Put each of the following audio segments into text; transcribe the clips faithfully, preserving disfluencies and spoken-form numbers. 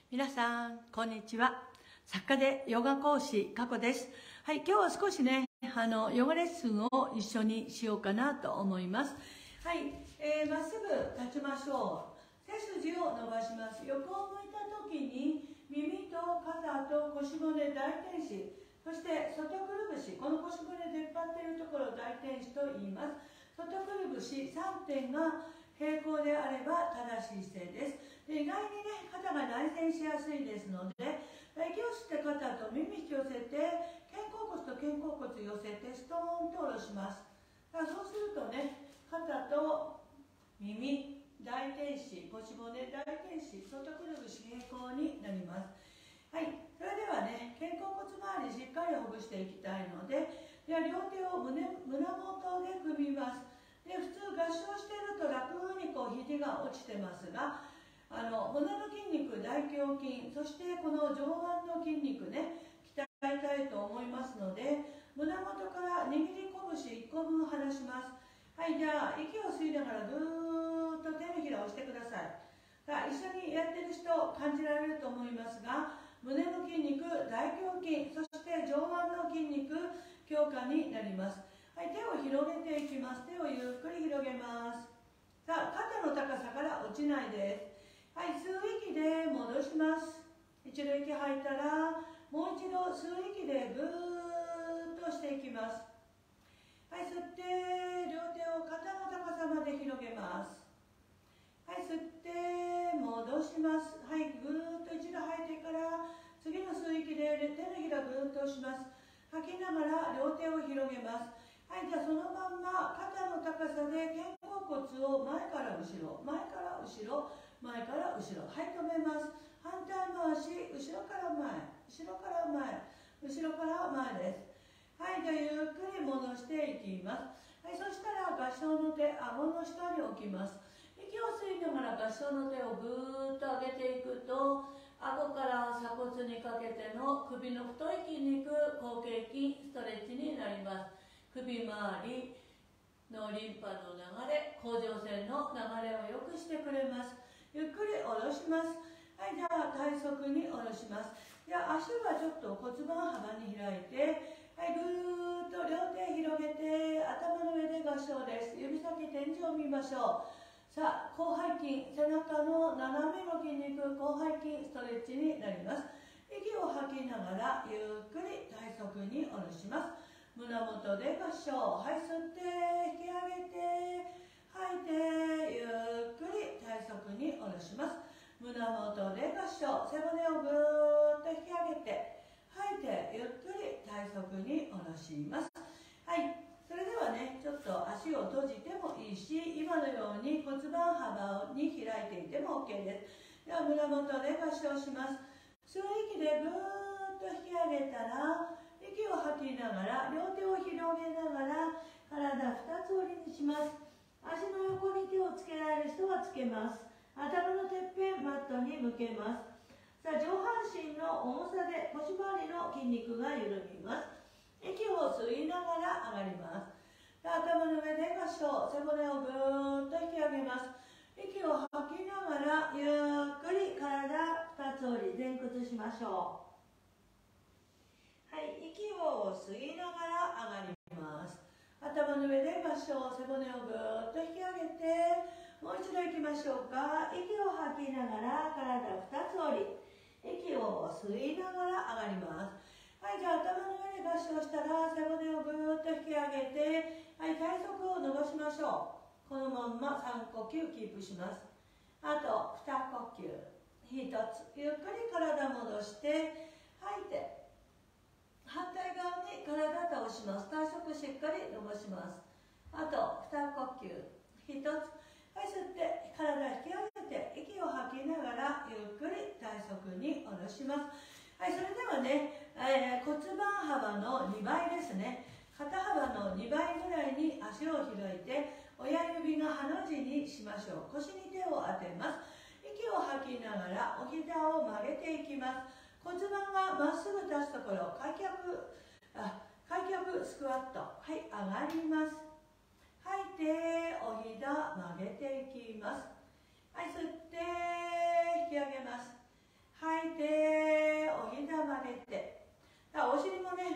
皆さんこんにちは。作家でヨガ講師加古です。はい、今日は少しねあのヨガレッスンを一緒にしようかなと思います。はい、えー、まっすぐ立ちましょう。背筋を伸ばします。横を向いた時に耳と肩と腰骨大天使、そして外くるぶし、この腰骨出っ張っているところを大天使と言います。外くるぶしさんてんが平行であれば正しい姿勢です。で意外にね肩が内旋しやすいですので、息を吸って肩と耳引き寄せて肩甲骨と肩甲骨寄せてストーンと下ろします。だからそうするとね肩と耳大天使、腰骨大天使、外くるぶし平行になります。はい、それではね肩甲骨周りしっかりほぐしていきたいので、では両手を胸胸元で組みます。で普通合掌していると楽にこう肘が落ちてますが、あの骨の筋肉、大胸筋、そしてこの上腕の筋肉ね鍛えたいと思いますので、胸元から握り拳いっこぶん離します。はい、じゃあ息を吸いながらぐーっと手のひらを押してください。さあ一緒にやってる人感じられると思いますが、胸の筋肉、大胸筋、そして上腕の筋肉強化になります。はい、手を広げていきます。手をゆっくり広げます。さあ肩の高さから落ちないです。はい、吸う息で戻します。一度息吐いたらもう一度吸う息でぐーっとしていきます。はい、吸って両手を肩の高さまで広げます。はい、吸って戻します。はい、ぐーっと一度吐いてから次の吸う息で手のひらぐーっと押します。吐きながら両手を広げます。はい、じゃあそのまんま肩の高さで肩甲骨を前から後ろ、前から後ろ、前から後ろ。はい、止めます。反対回し、後ろから前、後ろから前、後ろから前です。はい、じゃあゆっくり戻していきます。はい、そしたら合掌の手、顎の下に置きます。息を吸いながら合掌の手をぐーっと上げていくと、顎から鎖骨にかけての首の太い筋肉、後傾筋ストレッチになります。首周りのリンパの流れ、甲状腺の流れを良くしてくれます。ゆっくり下ろします。はい、じゃあ体側に下ろします。じゃあ足はちょっと骨盤幅に開いて、はい、ぐーっと両手広げて頭の上で合掌です。指先天井を見ましょう。さあ広背筋、背中の斜めの筋肉、広背筋ストレッチになります。息を吐きながらゆっくり体側に下ろします。胸元で合掌。はい、吸って引き上げて吐いてゆっくり体側に下ろします。胸元で合掌。背骨をぐーっと引き上げて吐いてゆっくり体側に下ろします。はい、それではねちょっと足を閉じてもいいし、今のように骨盤幅に開いていても OK です。では胸元で合掌します。吸う息でぐーっと引き上げたら息を吐きながら両手を広げながら体ふたつ折りにします。足の横に手をつけられる人はつけます。頭のてっぺんマットに向けます。さあ上半身の重さで腰回りの筋肉が緩みます。息を吸いながら上がります。頭の上で合掌。背骨をぐーっと引き上げます。息を吐きながらゆっくり体ふたつ折り前屈しましょう。はい、息を吸いながら上がります。頭の上で合掌。背骨をぐーっと引き上げてもう一度いきましょうか。息を吐きながら体ふたつ折り、息を吸いながら上がります。はい、じゃあ頭の上で合掌したら背骨をぐーっと引き上げて、はい、体側を伸ばしましょう。このまんまさんこきゅうキープします。あとに呼吸、ひとつゆっくり体戻して吐いて反対側に体倒します。体側しっかり伸ばします。あとに呼吸、ひとつ。はい、吸って体引き上げて息を吐きながらゆっくり体側に下ろします。はい、それではね、えー、骨盤幅のにばいですね。肩幅のにばいぐらいに足を開いて親指がハの字にしましょう。腰に手を当てます。息を吐きながらお膝を曲げていきます。骨盤がまっすぐ立つところ、開脚、あ、開脚スクワット。はい、上がります。吐いてお膝曲げていきます。はい、吸って引き上げます。吐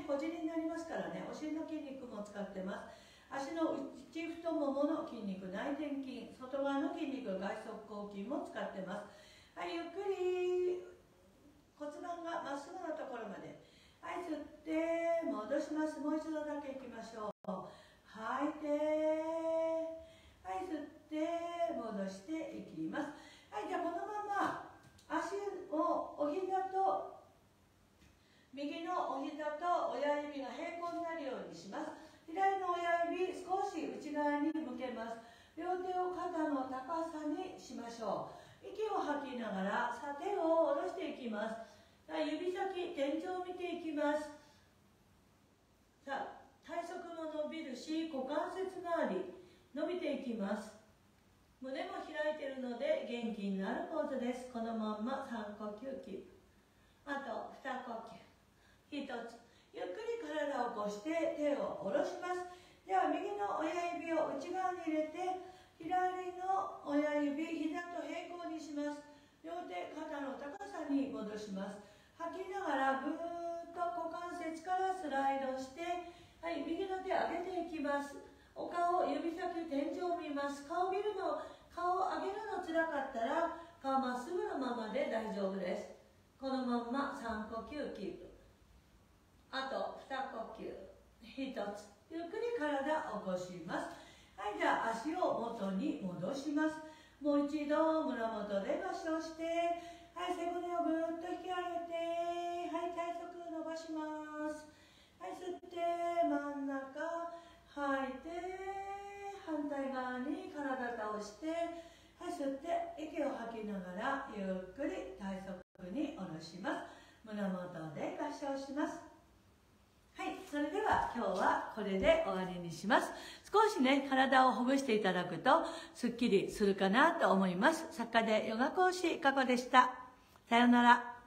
小尻になりますからね、お尻の筋肉も使ってます。足の内太ももの筋肉、内転筋、外側の筋肉、外側側筋も使ってます。はい、ゆっくり骨盤がまっすぐのところまで。はい、吸って戻します。もう一度だけいきましょう。吐いて、はい、吸って戻していきます。はい、じゃあこのまま足をお膝と右のお膝と親指が平行になるようにします。左の親指少し内側に向けます。両手を肩の高さにしましょう。息を吐きながらさ手を下ろしていきます。さあ、指先天井を見ていきます。さあ、体側も伸びるし股関節周り伸びていきます。胸も開いているので元気になるポーズです。このまんまさん呼吸キープ。あとに呼吸。ひとつ。ゆっくり体を起こして手を下ろします。では右の親指を内側に入れて、左の親指、膝と平行にします。両手肩の高さに戻します。吐きながらぐーっと股関節からスライドして、はい、右の手上げていきます。お顔、指先、天井を見ます。顔見るの、顔を上げるのつらかったら、顔まっすぐのままで大丈夫です。このままさん呼吸キープ。あとに呼吸。ひとつ。ゆっくり体を起こします。はい、じゃあ足を元に戻します。もう一度胸元で合掌して、はい、背骨をぐーっと引き上げて、はい、体側伸ばします。はい、吸って真ん中、吐いて反対側に体倒して、はい、吸って息を吐きながらゆっくり体側に下ろします。胸元で合掌します。はい、それでは今日はこれで終わりにします。少しね、体をほぐしていただくとすっきりするかなと思います。作家でヨガ講師加古でした。さようなら。